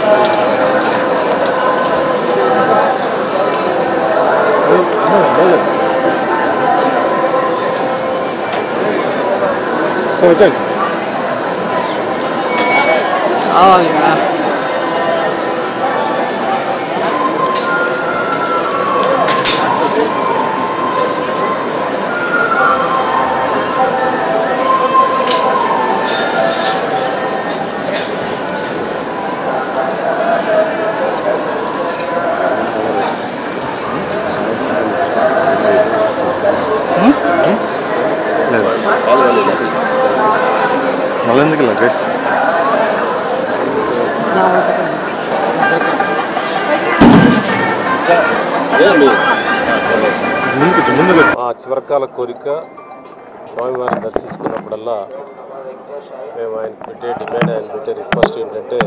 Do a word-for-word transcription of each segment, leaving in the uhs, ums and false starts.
Oh yeah. మళ్ళీ luggage ఆ చివరికాల కోరిక స్వామివారిని దర్శించుకున్నప్పుడల్లా మేము ఆయన పెట్టే డిమాండ్ ఆయన పెట్టే రిక్వెస్ట్ ఏంటంటే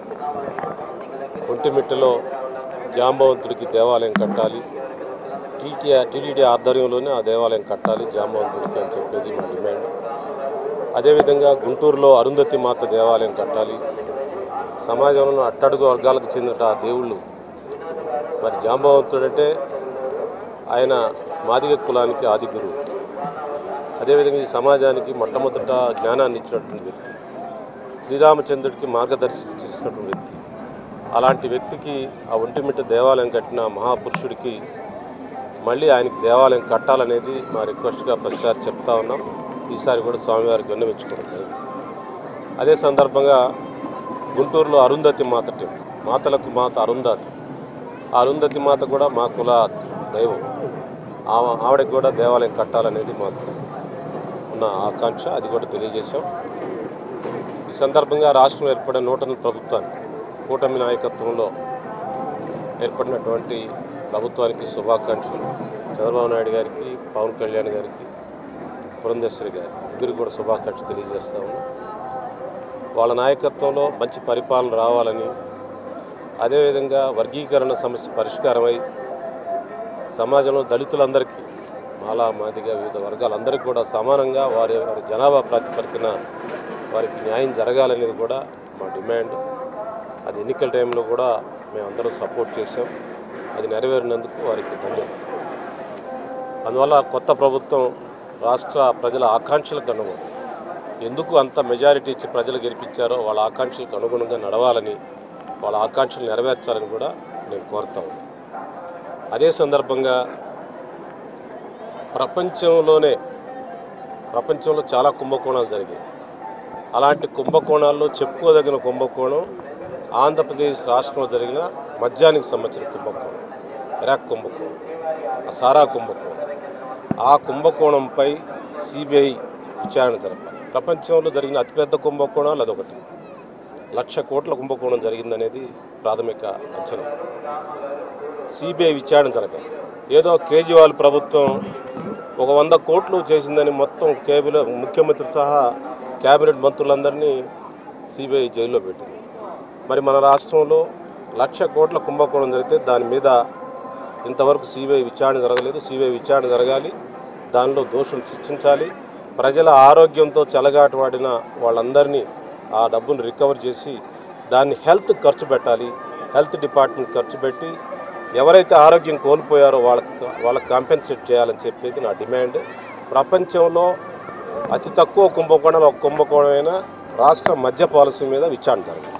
ఒంటిమిట్టలో జాంబవంతుడికి దేవాలయం కట్టాలి, టీటీఆర్ టీటీడీ ఆధ్వర్యంలోనే ఆ దేవాలయం కట్టాలి జాంబవంతుడికి అని చెప్పేది మా డిమాండ్. అదేవిధంగా గుంటూరులో అరుంధతి మాత దేవాలయం కట్టాలి. సమాజంలో అట్టడుగు వర్గాలకు చెందిన ఆ దేవుళ్ళు మరి జాంబవంతుడు అంటే ఆయన మాదిగ కులానికి ఆది గురువు. అదేవిధంగా ఈ సమాజానికి మొట్టమొదట జ్ఞానాన్ని ఇచ్చినటువంటి వ్యక్తి, శ్రీరామచంద్రుడికి మార్గదర్శనం చేసినటువంటి వ్యక్తి. అలాంటి వ్యక్తికి ఆ ఒంటిమిట్ట దేవాలయం కట్టిన మహాపురుషుడికి మళ్ళీ ఆయనకి దేవాలయం కట్టాలనేది మా రిక్వెస్ట్గా ప్రతిసారి చెప్తా ఉన్నాం. ఈసారి కూడా స్వామివారికి విన్నవించుకోవడం జరిగింది. అదే సందర్భంగా గుంటూరులో అరుంధతి మాత టెంపుల్, మాతలకు మాత అరుంధతి, ఆ అరుంధతి మాత కూడా మా కుల దైవం. ఆవిడకి కూడా దేవాలయం కట్టాలనేది మాకు ఉన్న ఆకాంక్ష, అది కూడా తెలియజేశాం. ఈ సందర్భంగా రాష్ట్రంలో ఏర్పడిన నూతన ప్రభుత్వానికి, కూటమి నాయకత్వంలో ఏర్పడినటువంటి ప్రభుత్వానికి శుభాకాంక్షలు. చంద్రబాబు నాయుడు గారికి, పవన్ కళ్యాణ్ గారికి, పురంధేశ్వరి గారి ఇద్దరు కూడా శుభాకాంక్షలు తెలియజేస్తా ఉన్నాం. వాళ్ళ నాయకత్వంలో మంచి పరిపాలన రావాలని, అదేవిధంగా వర్గీకరణ సమస్య పరిష్కారమై సమాజంలో దళితులందరికీ, మాలా మాదిగా వివిధ వర్గాలందరికీ కూడా సమానంగా వారి వారి జనాభా ప్రాతిపదికన వారికి న్యాయం జరగాలనేది కూడా మా డిమాండ్. అది ఎన్నికల టైంలో కూడా మేమందరం సపోర్ట్ చేశాం. అది నెరవేరినందుకు వారికి ధన్యవాదాలు. అందువల్ల కొత్త ప్రభుత్వం రాష్ట్ర ప్రజల ఆకాంక్షలకు అనుగుణంగా, ఎందుకు అంత మెజారిటీ ఇచ్చి ప్రజలు గెలిపించారో వాళ్ళ ఆకాంక్షలకు అనుగుణంగా నడవాలని, వాళ్ళ ఆకాంక్షలు నెరవేర్చాలని కూడా నేను కోరుతా ఉన్నాను. అదే సందర్భంగా ప్రపంచంలోనే ప్రపంచంలో చాలా కుంభకోణాలు జరిగాయి. అలాంటి కుంభకోణాల్లో చెప్పుకోదగిన కుంభకోణం ఆంధ్రప్రదేశ్ రాష్ట్రంలో జరిగిన మద్యానికి సంబంధించిన కుంభకోణం, ఇరాక్ కుంభకోణం, సారా కుంభకోణం. ఆ కుంభకోణంపై సిబిఐ విచారణ జరపాలి. ప్రపంచంలో జరిగిన అతిపెద్ద కుంభకోణాలు అదొకటి. లక్ష కోట్ల కుంభకోణం జరిగిందనేది ప్రాథమిక అంచనా. సిబిఐ విచారణ జరగాలి. ఏదో కేజ్రీవాల్ ప్రభుత్వం ఒక వంద కోట్లు చేసిందని మొత్తం కేబినెట్ ముఖ్యమంత్రి సహా కేబినెట్ మంత్రులందరినీ సిబిఐ జైల్లో పెట్టింది. మరి మన రాష్ట్రంలో లక్ష కోట్ల కుంభకోణం జరిగితే దాని మీద ఇంతవరకు సిబిఐ విచారణ జరగలేదు. సిబిఐ విచారణ జరగాలి, దానిలో దోషులు శిక్షించాలి. ప్రజల ఆరోగ్యంతో చెలగాటవాడిన వాళ్ళందరినీ ఆ డబ్బును రికవర్ చేసి దాన్ని హెల్త్ ఖర్చు పెట్టాలి. హెల్త్ డిపార్ట్మెంట్ ఖర్చు పెట్టి ఎవరైతే ఆరోగ్యం కోల్పోయారో వాళ్ళకి వాళ్ళకి కాంపెన్సేట్ చేయాలని చెప్పేది నా డిమాండ్. ప్రపంచంలో అతి తక్కువ కుంభకోణాలు ఒక కుంభకోణమైన రాష్ట్ర మద్య పాలసీ మీద విచారణ జరగాలి.